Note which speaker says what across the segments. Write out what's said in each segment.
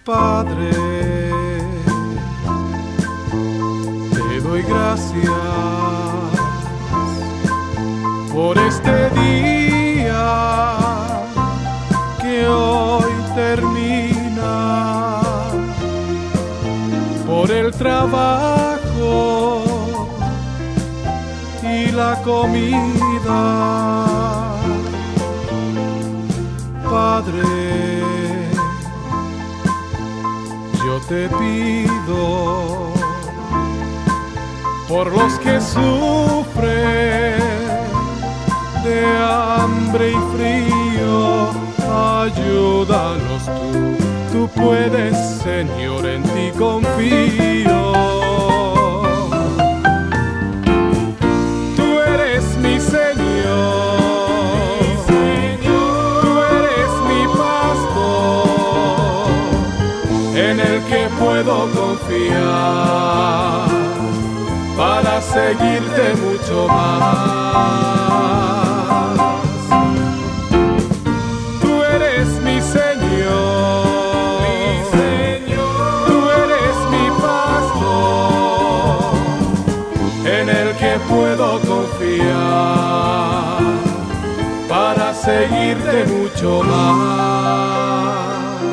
Speaker 1: Padre, te doy gracias por este día que hoy termina, por el trabajo y la comida. Padre, yo te pido por los que sufren de hambre y frío, ayúdalos tú puedes, Señor, en ti confío. Tú eres mi Señor, en el que puedo confiar para seguirte mucho más. Tú eres mi Señor, tú eres mi pastor, en el que puedo confiar para seguirte mucho más.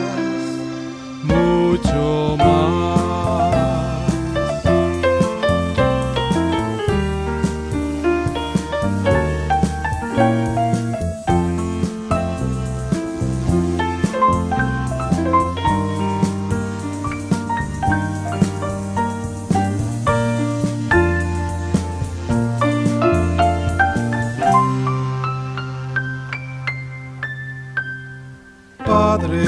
Speaker 1: Mucho más. Padre,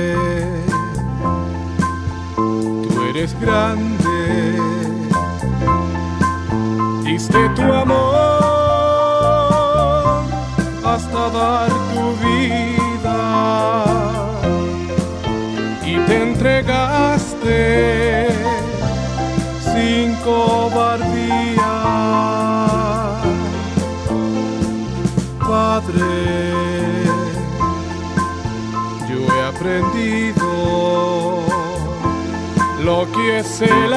Speaker 1: eres grande, diste tu amor hasta dar tu vida y te entregaste sin cobardía. Padre, yo he aprendido lo que es el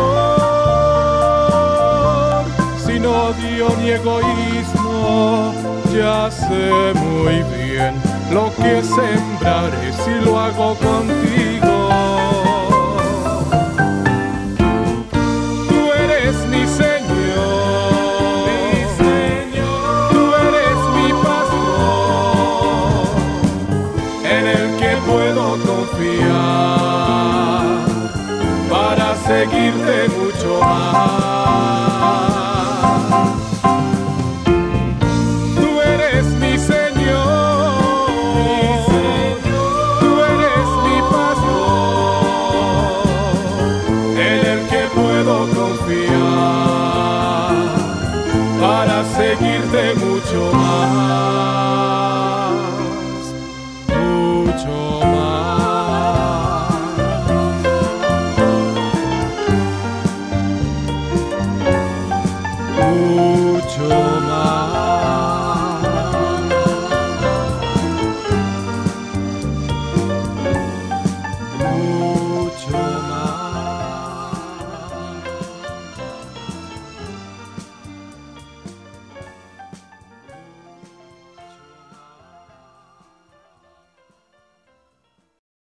Speaker 1: amor, sin odio ni egoísmo. Ya sé muy bien lo que es sembrar si lo hago contigo. Tú eres mi Señor, tú eres mi pastor, en el que puedo confiar